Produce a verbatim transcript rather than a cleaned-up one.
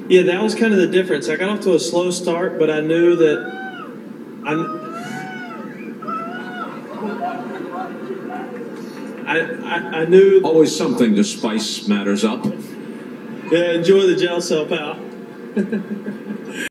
Yeah, that was kind of the difference. I got off to a slow start, but I knew that I, I, I, I knew... Always something to spice matters up. Yeah, enjoy the jail cell, pal.